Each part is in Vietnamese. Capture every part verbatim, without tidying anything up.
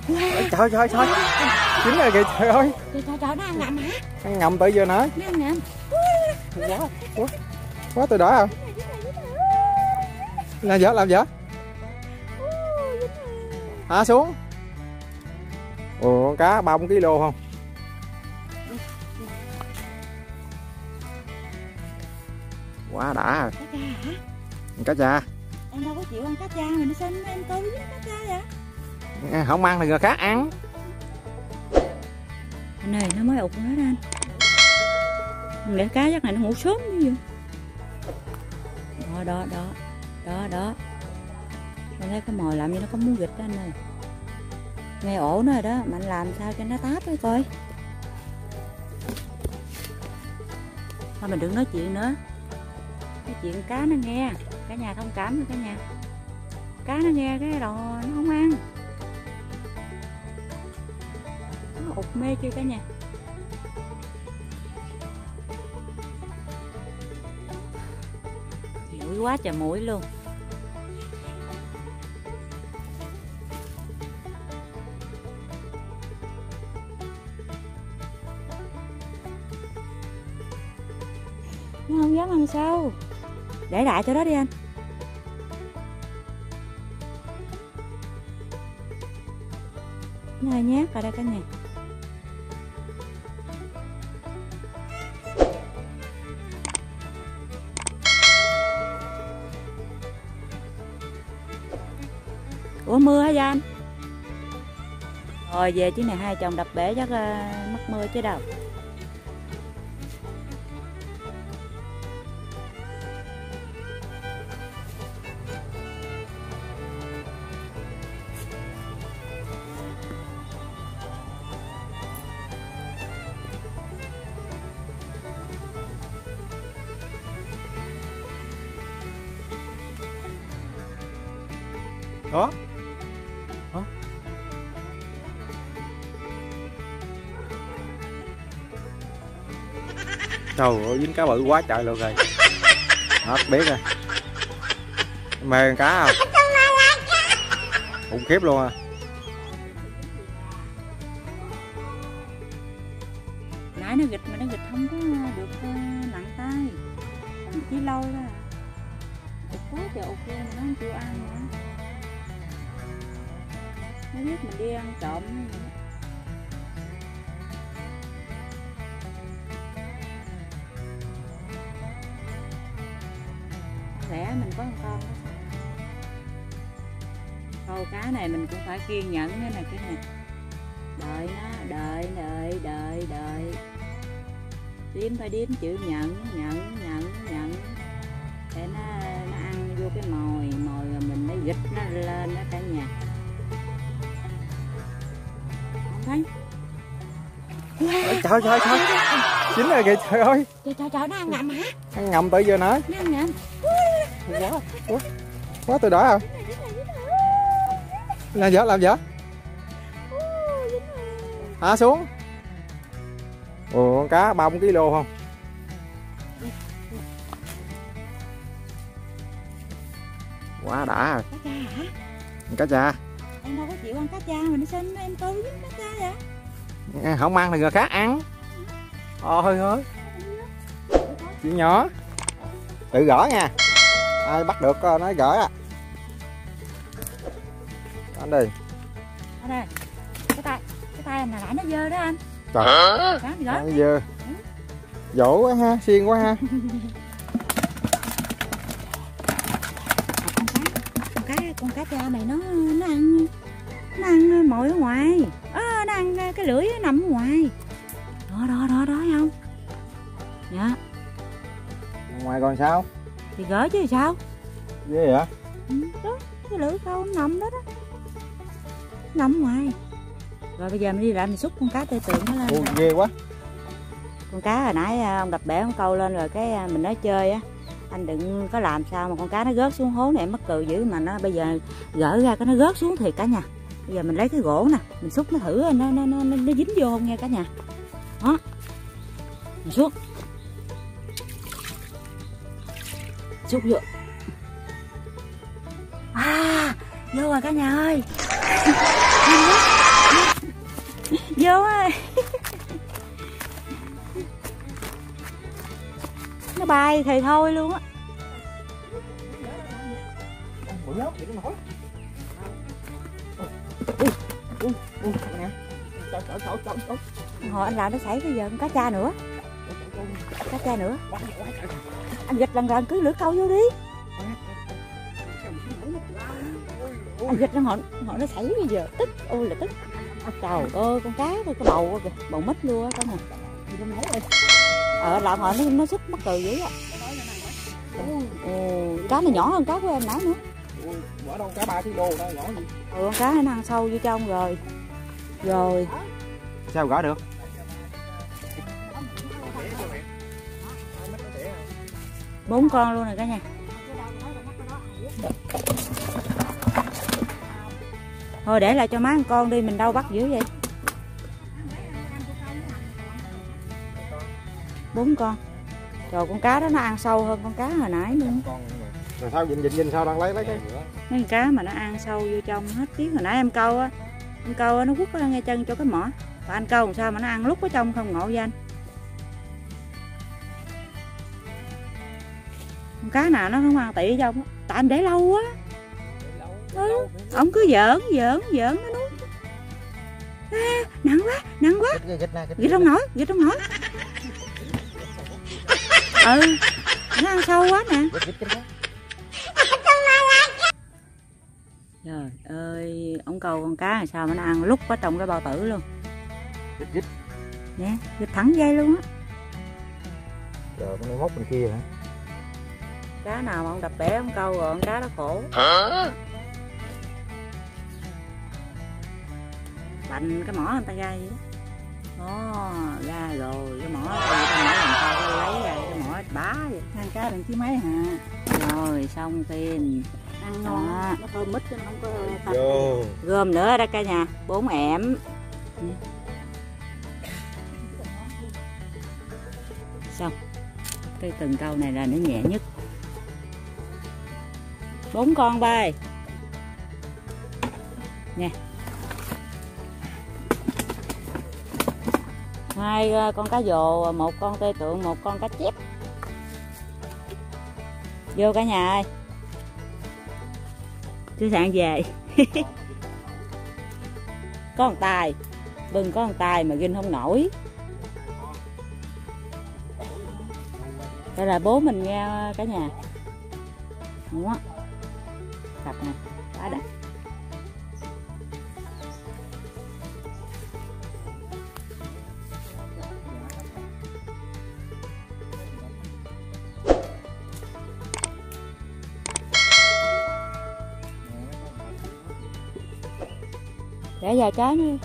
Wow. Trời trời trời, chín rồi kìa, trời ơi. Trời trời trời, nó ăn ngậm hả? Ăn ngậm tới giờ nữa. Nó ăn ngậm. Quá, quá, quá tôi đỡ không? Làm gì làm gì? Hả xuống? Ồ, con cá ba bốn ký lô không? Quá đã rồi. Cá cha hả? Cá cha. Em đâu có chịu ăn cá cha mà nó xin em tôi với cá cha vậy? Không ăn thì người khác ăn. Anh này nó mới ụt nữa đó anh. Để cá chắc này nó ngủ sớm như vậy. Đó đó đó. Đó đó. Anh thấy cái mồi làm như nó có muốn gịch đó anh ơi. Nghe ổ nó rồi đó, mà anh làm sao cho nó táp ấy coi. Thôi mình đừng nói chuyện nữa. Cái chuyện cá nó nghe, cả nhà thông cảm rồi cả nhà. Cá nó nghe cái đồ nó không ăn. Nó ụt mê chưa cả nhà. Mũi quá trời mũi luôn. Nó không dám ăn sao. Để lại cho đó đi anh. Nó hơi nhát ở đây cả nhà. Ủa mưa hả anh? Rồi về chứ này hai chồng đập bể chắc uh, mắc mưa chứ đâu. Đó. Đó. Trời ơi, dính cá bự quá trời luôn rồi. Hết biết rồi. Mê con cá không? Khủng khiếp luôn à. Nãy nó gịch mà nó gịch không có được nặng tay. Chỉ lâu đó. Được quá trời ok mà nó không chịu ăn nữa. Nó biết mình đi ăn trộm. Lẽ mình có một con đó. Câu cá này mình cũng phải kiên nhẫn thế này cái này. Đợi nó, đợi, đợi, đợi, đợi. Điếm phải điếm chịu nhận, nhận, nhận, nhận. Để nó, nó ăn vô cái mồi, mồi rồi mình mới gịch nó lên đó cả nhà. Thấy. Wow. Trời trời trời, chín rồi kìa, trời ơi. Trời trời trời, nó ăn ngậm hả? Ăn ngậm tới giờ nữa. Nó ăn ngậm. Quá, quá, quá tôi đỡ không? Làm gì làm gì? Hả xuống? Ồ, con cá ba bốn ký lô không? Quá đã rồi. Cá cha hả? Cá cha. Em đâu có chịu ăn cá cha mà nó xin em tôi với cá cha vậy? Không ăn thì người khác ăn. Ôi ơi. Chuyện nhỏ. Tự gỡ nha. Ai bắt được nó gỡ à. Anh đi. Ở đây. Cái tay, cái tay anh hồi nãy nó dơ đó anh. Trời. Đó, gỡ. Nó dơ. Dỗ quá ha, xiên quá ha. Con cá, con cá cha này nó nó ăn nó ăn mồi ở ngoài. À, nó ăn cái lưỡi nó nằm ở ngoài. Đó đó đó đó thấy không? Dạ. Ngoài còn sao? Thì gỡ chứ sao? Ghê vậy? Ừ, đó, cái lưỡi câu nó nằm đó đó. Nằm ở ngoài. Rồi bây giờ mình đi lại mình xúc con cá tê tượng nó lên. Ồ, ghê quá. Con cá hồi nãy ông đập bể ông câu lên rồi cái mình nói chơi á. Anh đừng có làm sao mà con cá nó rớt xuống hố này, em mắc cười dữ mà nó bây giờ gỡ ra cái nó rớt xuống thiệt cả nhà. Bây giờ mình lấy cái gỗ nè, mình xúc nó thử nó nó nó, nó dính vô không nha cả nhà. Đó. Mình xúc. Xúc vô. À, vô rồi cả nhà ơi. Vô ơi. Nó bay thì thôi luôn á. Hồi anh làm nó xảy bây giờ con cá cha nữa. Cá cha nữa. Anh gịch lần lần cứ lưỡi câu vô đi. Anh gịch lần họ họ nó xảy bây giờ tức, ôi là tức. Trời ơi con cá thôi cái bầu kìa, bầu mít luôn á con nè. Ờ làm họ nó nó sức mắc cười dữ á. Ồ, cá này nhỏ hơn cá của em nãy nữa. Bỏ đâu cá ba ký đô đó, nhỏ gì. Ừ, con cá nó ăn sâu vô trong rồi. Rồi. Sao gõ được? Bốn con luôn rồi cả nhà. Thôi để lại cho má một con đi, mình đâu bắt dữ vậy. Bốn con. Trời con cá đó nó ăn sâu hơn con cá hồi nãy nữa. Rồi sao nhìn nhìn nhìn sao đang lấy lấy cái Mấy con cá mà nó ăn sâu vô trong hết tiếng. Hồi nãy em câu á, em câu á, nó quất ngay chân cho cái mỏ. Và anh câu làm sao mà nó ăn lúc ở trong không ngộ với anh. Con cá nào nó không ăn tị ở trong á. Tại anh để lâu quá. Ừ, ông cứ giỡn giỡn giỡn nó nuốt. À, nặng quá, nặng quá. Gịch không nổi, gịch không nổi. Ừ, nó ăn sâu quá nè. Trời ơi, ông câu con cá làm sao mà nó ăn lúc ở trong cái bao tử luôn. Gịch gịch. Nè, gịch thẳng dây luôn á. Giờ con móc bên kia hả? Cá nào mà ông đập bể ông câu rồi con cá đó khổ. Hả? Bành cái mỏ người ta ra vậy đó. Đó, ra rồi cái mỏ người ta mỏ làm sao cái lấy ra cái mỏ bá vậy. Ăn cá đừng chứ mấy hả? Rồi xong phim. Ăn ngon, đó. Nó thơm mít chứ nó không có tanh. Vô. Gom nữa đó cả nhà, bốn ẻm. Xong. Cái từng câu này là nó nhẹ nhất. Bốn con bay. Nè. Hai con cá dồ, một con tê tượng, một con cá chép. Vô cả nhà ơi. Chú Sạn về. Có một tài. Bưng có một tài mà ginh không nổi. Đây là bố mình nghe cả nhà. Đúng á. Cặp nè, quá đã. Để vài trái nữa.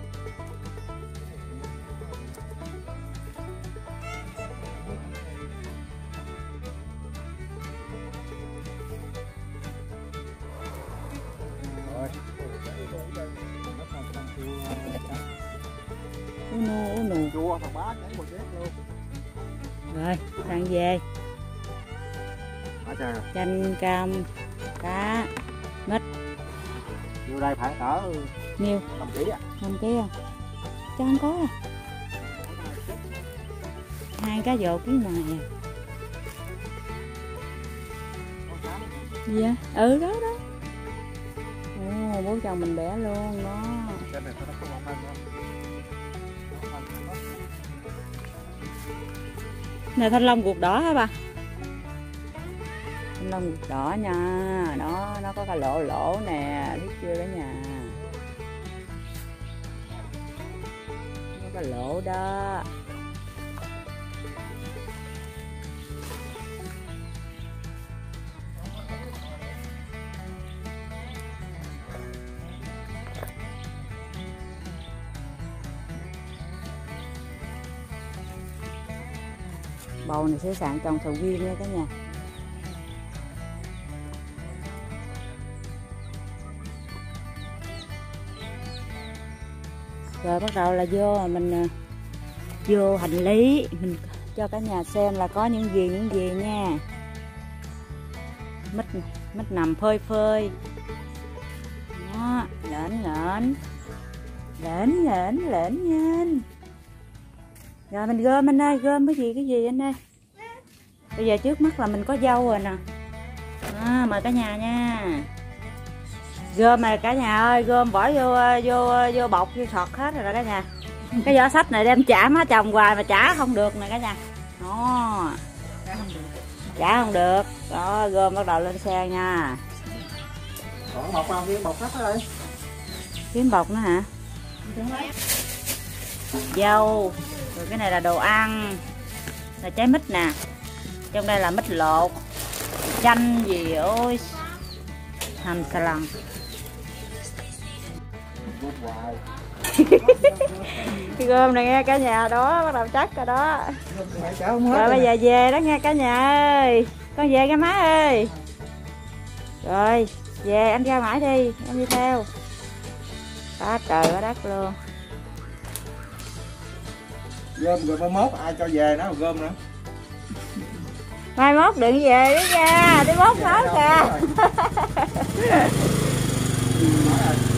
Uno, uno. Chua thằng bá chảy một chén luôn. Rồi, sang về. Trời. Chanh cam, cá, mít. Vô đây phải cỡ Nhiêu? năm ký à? năm ký không? Cho không có à. Hai cá dồ ký ngoài à. Gì vậy? Ừ đó đó. Ồ, bố chồng mình bẻ luôn đó. Cái này nó không ăn đâu. Này thanh long ruột đỏ hả bà? Thanh long ruột đỏ nha. Đó, nó có cái lỗ lỗ nè, biết chưa cả nhà. Có cái lỗ đó. Bầu này sẽ sạn trồng sầu riêng nha cả nhà. Rồi bắt đầu là vô mình vô hành lý, mình cho cả nhà xem là có những gì những gì nha. Mít mít nằm phơi phơi. Đó, lễn lễn. Lệnh lệnh lệnh nhanh. Rồi mình gom anh ơi, gom cái gì cái gì anh ơi. Bây giờ trước mắt là mình có dâu rồi nè. À, mời cả nhà nha. Gom mà cả nhà ơi, gom bỏ vô vô vô bọc vô sọt hết rồi đó cả nhà. Cái vỏ sách này đem trả má chồng hoài mà trả không được nè cả nhà. Đó. Trả không được. Đó, gom bắt đầu lên xe nha. Còn bọc nào kia bọc hết đó đây. Kiếm bọc nữa hả? Dâu. Rồi cái này là đồ ăn. Là trái mít nè. Trong đây là mít lột. Chanh gì ơi. Hầm xà lầm. Cái gom này nghe cả nhà đó, bắt đầu chắc rồi đó. Rồi bây giờ về đó nghe cả nhà ơi. Con về cái má ơi. Rồi, về anh ra mãi đi, em đi theo. Quá trời quá đất luôn. Gom rồi mai mốt ai cho về nó gom nữa. Mai mốt đừng về đó nha, đi mốt nói kìa.